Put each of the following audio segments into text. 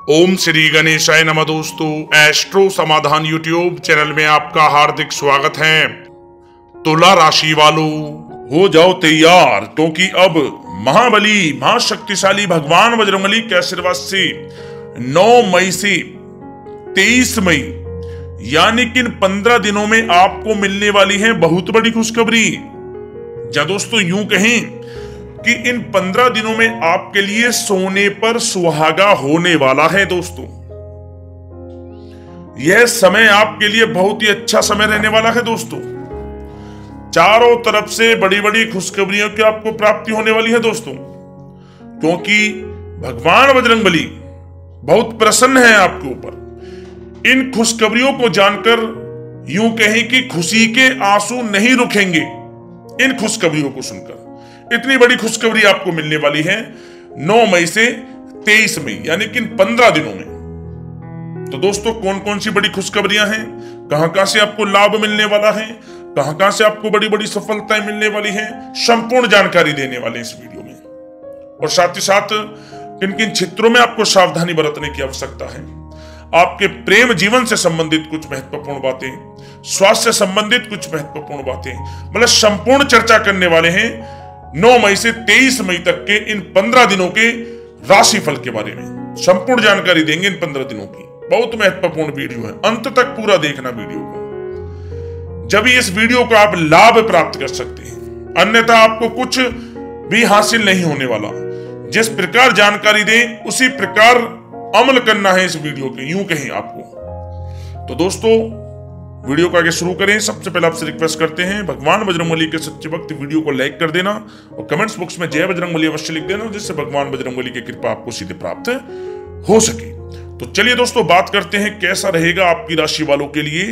ओम श्री गणेशाय नमः। दोस्तों, एस्ट्रो समाधान यूट्यूब चैनल में आपका हार्दिक स्वागत है। तुला राशि वालों, हो जाओ तैयार, क्योंकि अब महाबली महाशक्तिशाली भगवान बजरंगबली के आशीर्वाद से 9 मई से 23 मई यानी कि इन 15 दिनों में आपको मिलने वाली है बहुत बड़ी खुशखबरी। या दोस्तों यूं कहें कि इन 15 दिनों में आपके लिए सोने पर सुहागा होने वाला है। दोस्तों, यह समय आपके लिए बहुत ही अच्छा समय रहने वाला है। दोस्तों, चारों तरफ से बड़ी बड़ी खुशखबरियों की आपको प्राप्ति होने वाली है। दोस्तों, क्योंकि भगवान बजरंगबली बहुत प्रसन्न है आपके ऊपर। इन खुशखबरियों को जानकर यूं कहें कि खुशी के आंसू नहीं रुकेंगे। इन खुशखबरियों को सुनकर इतनी बड़ी खुशखबरी आपको मिलने वाली है 9 मई से 23 मई यानी कि 15 दिनों में। तो दोस्तों, कौन कौन सी बड़ी खुशखबरियां हैं, कहां कहां से आपको लाभ मिलने वाला है, कहां कहां से आपको बड़ी बड़ी सफलताएं मिलने वाली हैं, संपूर्ण जानकारी देने वाले इस वीडियो में। और साथ ही साथ किन किन क्षेत्रों में आपको सावधानी बरतने की आवश्यकता है, आपके प्रेम जीवन से संबंधित कुछ महत्वपूर्ण बातें, स्वास्थ्य से संबंधित कुछ महत्वपूर्ण बातें, मतलब संपूर्ण चर्चा करने वाले हैं 9 मई से 23 मई तक के इन 15 दिनों के राशिफल के बारे में। संपूर्ण जानकारी देंगे इन 15 दिनों की। बहुत महत्वपूर्ण वीडियो है, अंत तक पूरा देखना वीडियो को, जब इस वीडियो का आप लाभ प्राप्त कर सकते हैं, अन्यथा आपको कुछ भी हासिल नहीं होने वाला। जिस प्रकार जानकारी दें उसी प्रकार अमल करना है इस वीडियो के, यूं कहें आपको। तो दोस्तों, वीडियो को आगे शुरू करें। सबसे पहले आपसे रिक्वेस्ट करते हैं, भगवान बजरंगबली के सच्चे भक्त वीडियो को लाइक कर देना और कमेंट्स बॉक्स में जय बजरंगबली अवश्य लिख देना, जिससे भगवान बजरंगबली की कृपा आपको सीधे प्राप्त हो सके। तो चलिए दोस्तों, बात करते हैं कैसा रहेगा आपकी राशि वालों के लिए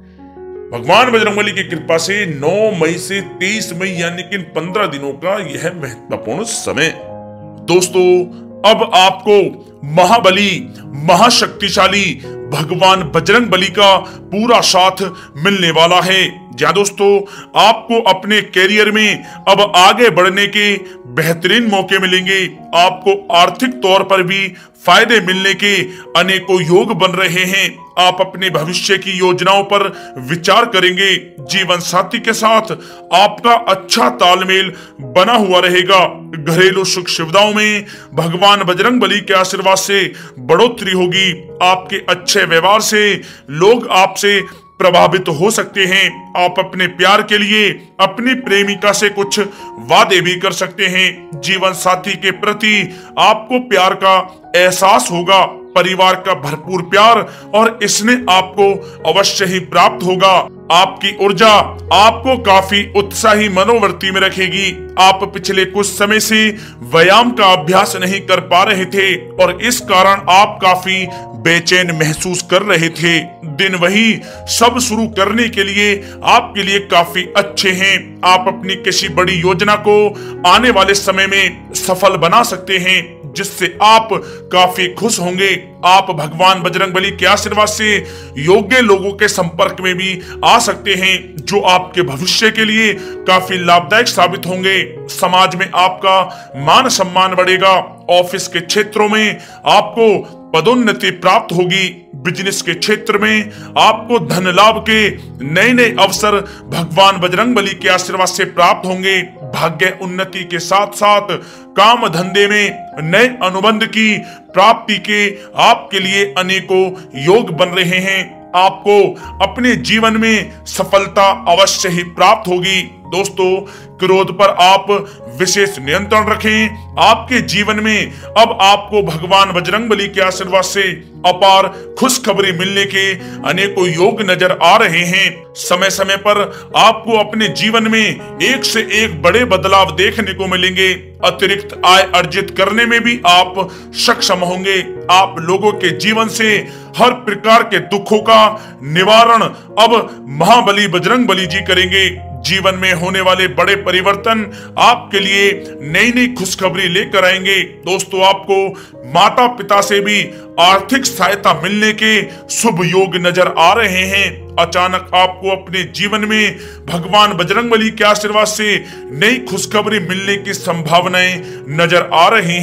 भगवान बजरंगबली की कृपा से 9 मई से 23 मई यानी कि 15 दिनों का यह महत्वपूर्ण समय। दोस्तों, अब आपको महाबली महाशक्तिशाली भगवान बजरंगबली का पूरा साथ मिलने वाला है। या दोस्तों, आपको अपने कैरियर में अब आगे बढ़ने के बेहतरीन मौके मिलेंगे। आपको आर्थिक तौर पर भी फायदे मिलने के अनेकों योग बन रहे हैं। आप अपने भविष्य की योजनाओं पर विचार करेंगे। जीवन साथी के साथ आपका अच्छा तालमेल बना हुआ रहेगा। घरेलू सुख सुविधाओं में भगवान बजरंगबली के आशीर्वाद से बढ़ोतरी होगी। आपके अच्छे व्यवहार से लोग आपसे प्रभावित हो सकते हैं। आप अपने प्यार के लिए अपनी प्रेमिका से कुछ वादे भी कर सकते हैं। जीवन साथी के प्रति आपको प्यार का एहसास होगा। परिवार का भरपूर प्यार और इसने आपको अवश्य ही प्राप्त होगा। आपकी ऊर्जा आपको काफी उत्साही मनोवृत्ति में रखेगी। आप पिछले कुछ समय से व्यायाम का अभ्यास नहीं कर पा रहे थे और इस कारण आप काफी बेचैन महसूस कर रहे थे। दिन वही सब शुरू करने के लिए आपके लिए काफी अच्छे हैं। आप अपनी किसी बड़ी योजना को आने वाले समय में सफल बना सकते हैं, जिससे आप काफी खुश होंगे। आप भगवान बजरंगबली के आशीर्वाद से योग्य लोगों के संपर्क में भी आ सकते हैं, जो आपके भविष्य के लिए काफी लाभदायक साबित होंगे। समाज में आपका मान सम्मान बढ़ेगा। ऑफिस के क्षेत्रों में आपको पदोन्नति प्राप्त होगी। बिजनेस के क्षेत्र में आपको धन लाभ के नए नए अवसर भगवान बजरंगबली के आशीर्वाद से प्राप्त होंगे। भाग्य उन्नति के साथ साथ काम धंधे में नए अनुबंध की प्राप्ति के आपके लिए अनेकों योग बन रहे हैं। आपको अपने जीवन में सफलता अवश्य ही प्राप्त होगी। दोस्तों, क्रोध पर आप विशेष नियंत्रण रखें। आपके जीवन में अब आपको भगवान बजरंगबली के आशीर्वाद से अपार खुशखबरी मिलने के अनेकों योग नजर आ रहे हैं। समय समय पर आपको अपने जीवन में एक से एक बड़े बदलाव देखने को मिलेंगे। अतिरिक्त आय अर्जित करने में भी आप सक्षम होंगे। आप लोगों के जीवन से हर प्रकार के दुखों का निवारण अब महाबली बजरंगबली जी करेंगे। जीवन में होने वाले बड़े परिवर्तन आपके लिए नई नई खुशखबरी लेकर आएंगे। दोस्तों, आपको माता पिता से भी आर्थिक सहायता मिलने के शुभ योग नजर आ रहे हैं। अचानक आपको अपने जीवन में भगवान बजरंगबली के आशीर्वाद से नई खुशखबरी मिलने की संभावनाएं नजर आ रही हैं।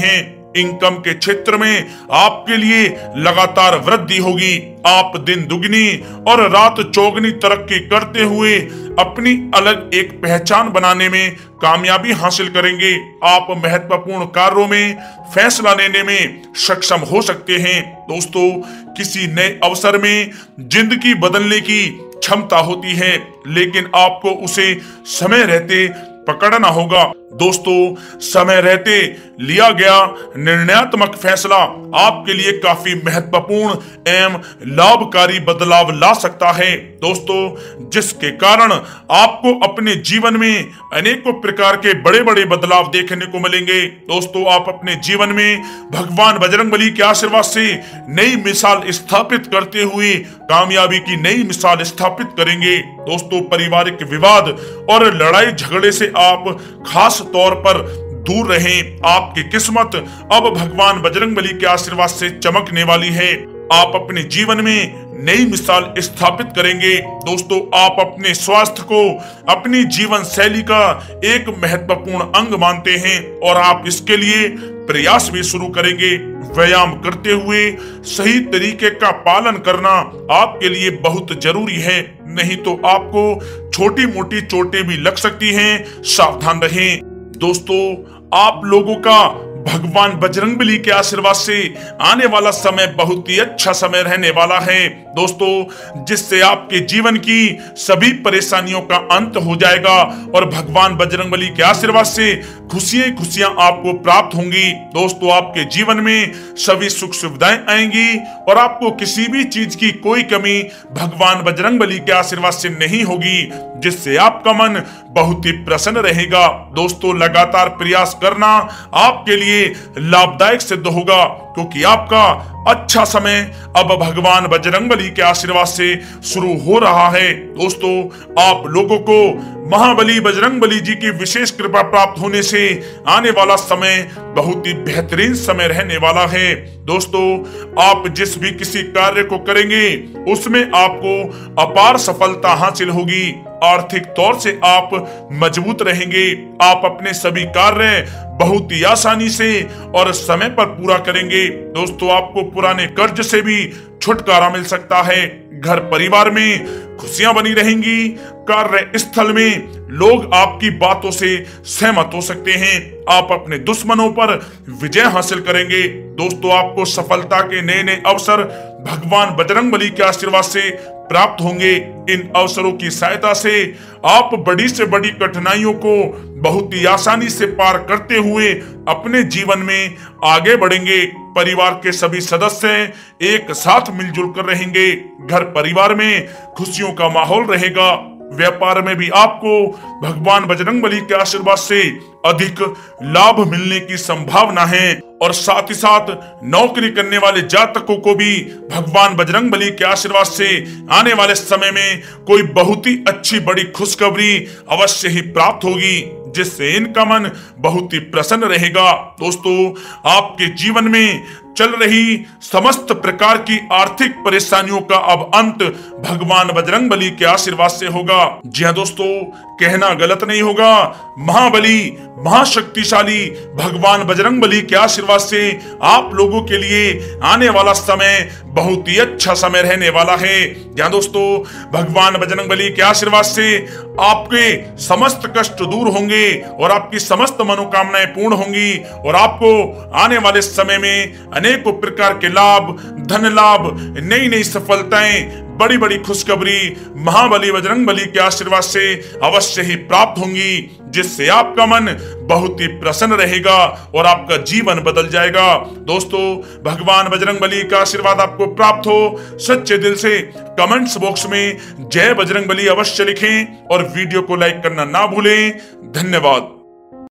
इनकम के क्षेत्र में आपके लिए लगातार वृद्धि होगी। आप दिन दुगनी और रात चौगनी तरक्की करते हुए अपनी अलग एक पहचान बनाने में कामयाबी हासिल करेंगे। आप महत्वपूर्ण कार्यों में फैसला लेने में सक्षम हो सकते हैं। दोस्तों, किसी नए अवसर में जिंदगी बदलने की क्षमता होती है, लेकिन आपको उसे समय रहते पकड़ना होगा। दोस्तों, समय रहते लिया गया निर्णयात्मक फैसला आपके लिए काफी महत्वपूर्ण एवं लाभकारी बदलाव ला सकता है। दोस्तों, जिसके कारण आपको अपने जीवन में अनेकों प्रकार के बड़े बड़े बदलाव देखने को मिलेंगे। दोस्तों, आप अपने जीवन में भगवान बजरंगबली के आशीर्वाद से नई मिसाल स्थापित करते हुए कामयाबी की नई मिसाल स्थापित करेंगे। दोस्तों, पारिवारिक विवाद और लड़ाई झगड़े से आप खास तौर पर दूर रहें। आपकी किस्मत अब भगवान बजरंगबली के आशीर्वाद से चमकने वाली है। आप अपने जीवन में नई मिसाल स्थापित करेंगे। दोस्तों, आप अपने स्वास्थ्य को अपनी जीवन शैली का एक महत्वपूर्ण अंग मानते हैं और आप इसके लिए प्रयास भी शुरू करेंगे। व्यायाम करते हुए सही तरीके का पालन करना आपके लिए बहुत जरूरी है, नहीं तो आपको छोटी मोटी चोटें भी लग सकती हैं। सावधान रहें। दोस्तों, आप लोगों का भगवान बजरंगबली के आशीर्वाद से आने वाला समय बहुत ही अच्छा समय रहने वाला है। दोस्तों, जिससे आपके जीवन की सभी परेशानियों का अंत हो जाएगा और भगवान बजरंगबली के आशीर्वाद से खुशियां खुशियां आपको प्राप्त होंगी। दोस्तों, आपके जीवन में सभी सुख सुविधाएं आएंगी और आपको किसी भी चीज की कोई कमी भगवान बजरंगबली के आशीर्वाद से नहीं होगी, जिससे आपका मन बहुत ही प्रसन्न रहेगा। दोस्तों, लगातार प्रयास करना आपके लिए लाभदायक सिद्ध होगा, क्योंकि आपका अच्छा समय अब भगवान बजरंगबली के आशीर्वाद से शुरू हो रहा है। दोस्तों, आप लोगों को महाबली बजरंगबली जी की विशेष कृपा प्राप्त होने से आने वाला समय बहुत ही बेहतरीन समय रहने वाला है। दोस्तों, आप जिस भी किसी कार्य को करेंगे उसमें आपको अपार सफलता हासिल होगी। आर्थिक तौर से आप मजबूत रहेंगे। आप अपने सभी कार्य बहुत ही आसानी से और समय पर पूरा करेंगे। दोस्तों, आपको पुराने कर्ज से भी छुटकारा मिल सकता है। घर परिवार में खुशियां बनी रहेंगी। कार्य स्थल में लोग आपकी बातों से सहमत हो सकते हैं। आप अपने दुश्मनों पर विजय हासिल करेंगे। दोस्तों, आपको सफलता के नए नए अवसर भगवान बजरंगबली के आशीर्वाद से प्राप्त होंगे। इन अवसरों की सहायता से आप बड़ी से बड़ी कठिनाइयों को बहुत ही आसानी से पार करते हुए अपने जीवन में आगे बढ़ेंगे। परिवार के सभी सदस्य एक साथ मिलजुल कर रहेंगे। घर परिवार में खुशियों का माहौल रहेगा। व्यापार में भी आपको भगवान बजरंगबली के आशीर्वाद से अधिक लाभ मिलने की संभावना है और साथ ही साथ नौकरी करने वाले जातकों को भी भगवान बजरंगबली के आशीर्वाद से आने वाले समय में कोई बहुत ही अच्छी बड़ी खुशखबरी अवश्य ही प्राप्त होगी, जिससे इनका मन बहुत ही प्रसन्न रहेगा। दोस्तों, आपके जीवन में चल रही समस्त प्रकार की आर्थिक परेशानियों का अब अंत भगवान बजरंगबली के आशीर्वाद से होगा। जी हाँ दोस्तों, कहना गलत नहीं होगा, महाबली महाशक्तिशाली भगवान बजरंगबली के आशीर्वाद से आप लोगों के लिए आने वाला समय बहुत ही अच्छा समय रहने वाला है। यहाँ दोस्तों, भगवान बजरंगबली के आशीर्वाद से आपके समस्त कष्ट दूर होंगे और आपकी समस्त मनोकामनाएं पूर्ण होंगी और आपको आने वाले समय में अनेकों प्रकार के लाभ, धन लाभ, नई नई सफलताएं, बड़ी बड़ी खुशखबरी महाबली बजरंगबली के आशीर्वाद से अवश्य ही प्राप्त होंगी, जिससे आपका मन बहुत ही प्रसन्न रहेगा और आपका जीवन बदल जाएगा। दोस्तों, भगवान बजरंगबली का आशीर्वाद आपको प्राप्त हो, सच्चे दिल से कमेंट्स बॉक्स में जय बजरंगबली अवश्य लिखें और वीडियो को लाइक करना ना भूलें। धन्यवाद।